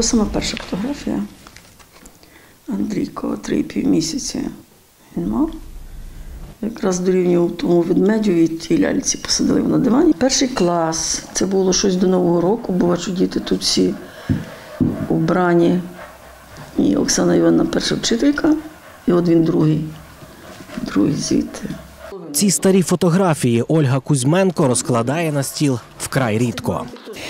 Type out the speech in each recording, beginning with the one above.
То сама перша фотографія. Андрійко 3,5 місяці він мав. Якраз дорівнював тому ведмедю і тій ляльці, посадили його на дивані. Перший клас, це було щось до Нового року, бо бачу, діти тут всі вбрані. І Оксана Івановна перша вчителька, і от він другий звідти. Ці старі фотографії Ольга Кузьменко розкладає на стіл вкрай рідко.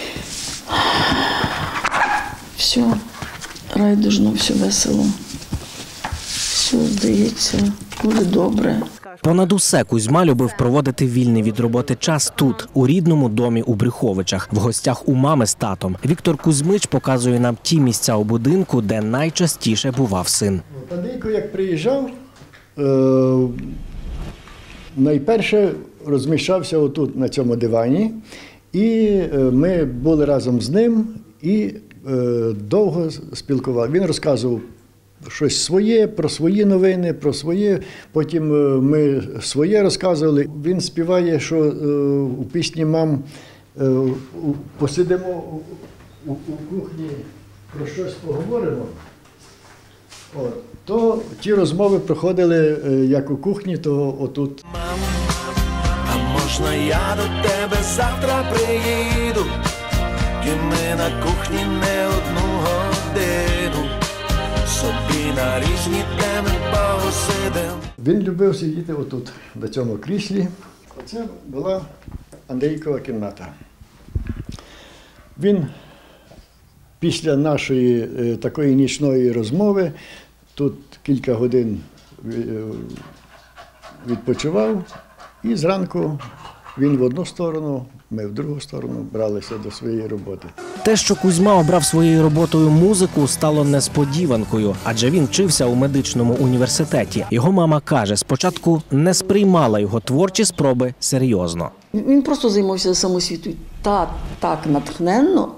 Все райдужно, все весело, все, здається, буде добре. Понад усе Кузьма любив проводити вільний від роботи час тут, у рідному домі у Брюховичах, в гостях у мами з татом. Віктор Кузьмич показує нам ті місця у будинку, де найчастіше бував син. Андрійко, як приїжджав, найперше розміщався отут, на цьому дивані, і ми були разом з ним і довго спілкувалися. Він розказував щось своє, про свої новини, про своє. Потім ми своє розказували. Він співає, що у пісні «Мам» посидимо у кухні, про щось поговоримо. То ті розмови проходили як у кухні, то отут. Мам, а можна я до тебе завтра приїду? І ми на кухні не одну годину собі на різні теми посидим. Він любив сидіти отут, на цьому кріслі. Оце була Андрійкова кімната. Він після нашої такої нічної розмови тут кілька годин відпочивав, і зранку він в одну сторону, ми в другу сторону бралися до своєї роботи. Те, що Кузьма обрав своєю роботою музику, стало несподіванкою, адже він вчився у медичному університеті. Його мама каже, спочатку не сприймала його творчі спроби серйозно. Він просто займався самосвітою так натхненно,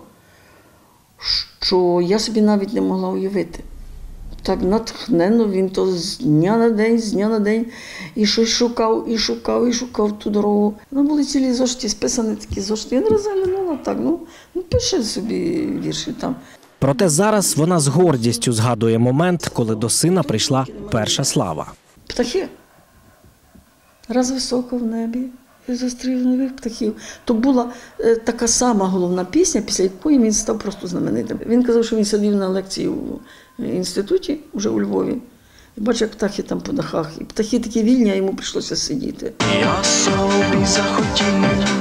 що я собі навіть не могла уявити. Так натхненно він то з дня на день і щось шукав ту дорогу. Були цілі зошиті, списані такі зошити. Я не розглянула так, пише собі вірші там. Проте зараз вона з гордістю згадує момент, коли до сина прийшла перша слава. Птахи. Раз високо в небі, я зустрів нових птахів. То була така сама головна пісня, після якої він став просто знаменитим. Він казав, що він сидів на лекції у інституті, вже у Львові, і бачив, як птахи там по дахах. І птахи такі вільні, а йому прийшлося сидіти. Я собі захотів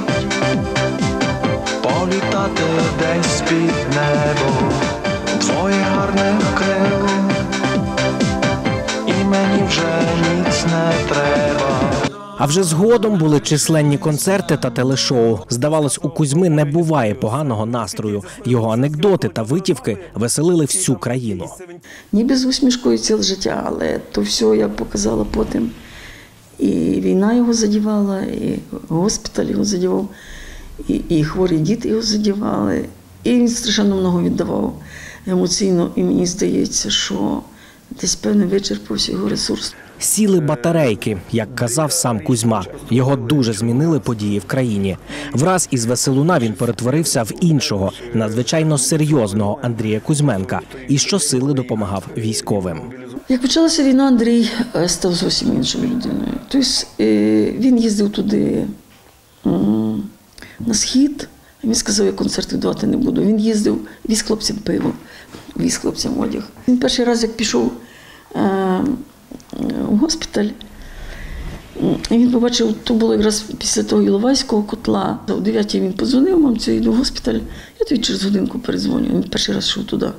політати десь під небо, твоє гарне крило, і мені вже ніц не треба. А вже згодом були численні концерти та телешоу. Здавалось, у Кузьми не буває поганого настрою. Його анекдоти та витівки веселили всю країну. Ніби з усмішкою ціле життя, але то все, як показала потім. І війна його задівала, і госпіталь його задівав, і хворі діти його задівали. І він страшенно много віддавав емоційно. І мені здається, що десь, певно, вичерпався його ресурс. Сіли батарейки, як казав сам Кузьма. Його дуже змінили події в країні. Враз із веселуна він перетворився в іншого, надзвичайно серйозного Андрія Кузьменка. І щосили допомагав військовим. Як почалася війна, Андрій став зовсім іншою людиною. Тобто він їздив туди на схід, він сказав, я концертів давати не буду. Він їздив, віз хлопцям пиво, віз хлопцям одяг. Він перший раз, як пішов у госпіталь, і він побачив, то було якраз після того Іловайського котла. О 9-й він подзвонив, мамцю, я йду в госпіталь, я тобі через годинку передзвоню. Він перший раз йшов туди.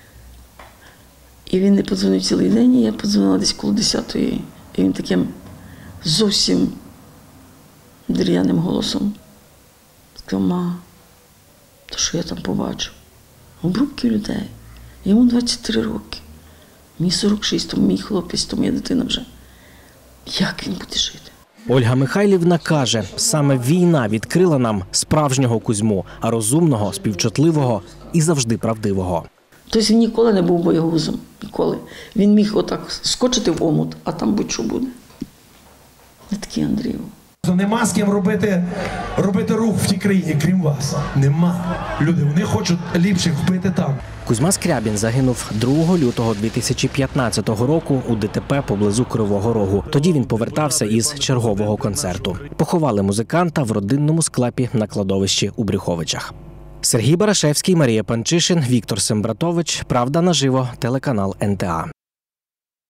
І він не подзвонив цілий день, і я подзвонила десь коло 10-ї. І він таким зовсім дерев'яним голосом сказав, ма, то що я там побачив? Обрубки людей. Йому 23 роки. Мені 46, то мій хлопець, то моя дитина вже. Як він буде жити? Ольга Михайлівна каже, саме війна відкрила нам справжнього Кузьму, а розумного, співчутливого і завжди правдивого. Тобто він ніколи не був боягузом. Ніколи. Він міг отак скочити в омут, а там будь-що буде. Не такий Андрій. Нема з ким робити рух в тій країні, крім вас. Нема. Люди, вони хочуть ліпших вбити там. Кузьма Скрябін загинув 2 лютого 2015 року у ДТП поблизу Кривого Рогу. Тоді він повертався із чергового концерту. Поховали музиканта в родинному склепі на кладовищі у Брюховичах. Сергій Барашевський, Марія Панчишин, Віктор Сембратович. Правда наживо. Телеканал НТА.